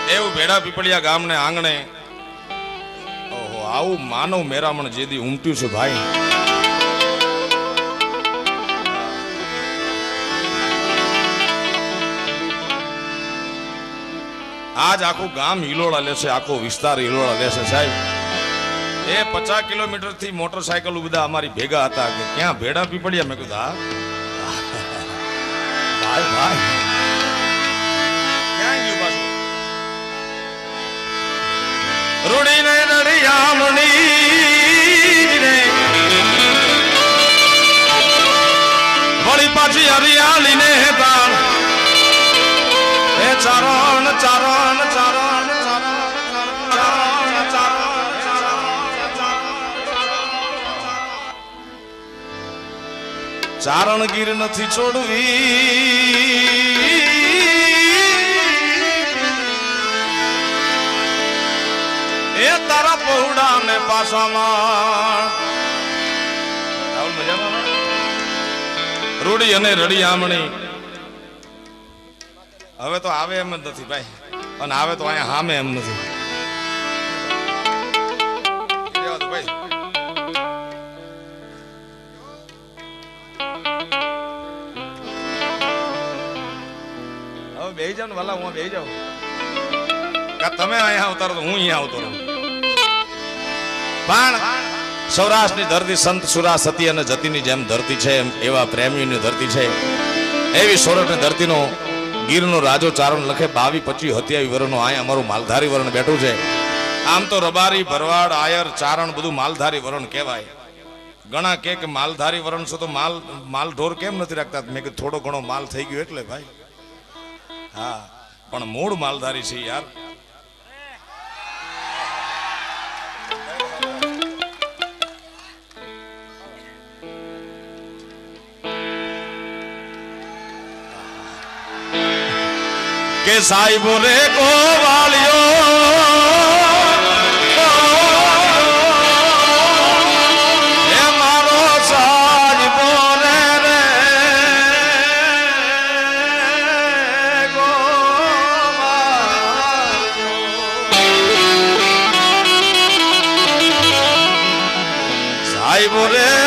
એવું ભેડા પીપળિયા ગામને આંગણે ઓહો આવું માનવ મેરામણ જેદી ઉમટ્યું છે ભાઈ. આજ આખું ગામ હિલોળા લેશે, આખો વિસ્તાર હિલોળા લેશે સાહેબ. એ 50 કિલોમીટર થી મોટરસાયકલ બધા અમારી ભેગા હતા કે ક્યાં ભેડા પીપળિયા. મેં કીધું હા ભાઈ ભાઈ ક્યાં ગયું પાછું. રૂડી ને રડિયામણી રે વળી પાછી હરિયાળી ને તાણ એ ચારણ ચારણ ચારણ ચારણ ગીર નથી છોડવી એ તારા પહોળા ને પાસામાં. રૂડી અને રડિયામણી હવે તો આવે એમ જ નથી ભાઈ, અને આવે તો અહીંયા હામે એમ નથી ભાઈ. હવે બેહી જાવ ને વાલા, હું બેહી જાઉં કા તમે અહીંયા આવતારો તો હું અહીંયા આવતો રહું. પણ સૌરાષ્ટ્રની ધરતી સંત સુરા સતી અને જતીની જેમ ધરતી છે, એવા પ્રેમીની ધરતી છે. એવી સોરઠની ધરતીનો ગીરનો રાજો ચારણ લખે 22, 25, 27 વર્ષનો અહીંયા અમારું માલધારી વરણ બેઠું છે. આમ તો રબારી, ભરવાડ, આયર, ચારણ બધું માલધારી વરણ કહેવાય. ઘણા કે માલધારી વરણ છો તો માલ ઢોર કેમ નથી રાખતા. મેં કીધું થોડો ઘણો માલ થઈ ગયો એટલે ભાઈ. હા પણ મૂળ માલધારી છે યાર. કે સાહેબો રે ગોવાળિયો હે મારો સાહેબો રે રે ગોવાળિયો સાહેબો રે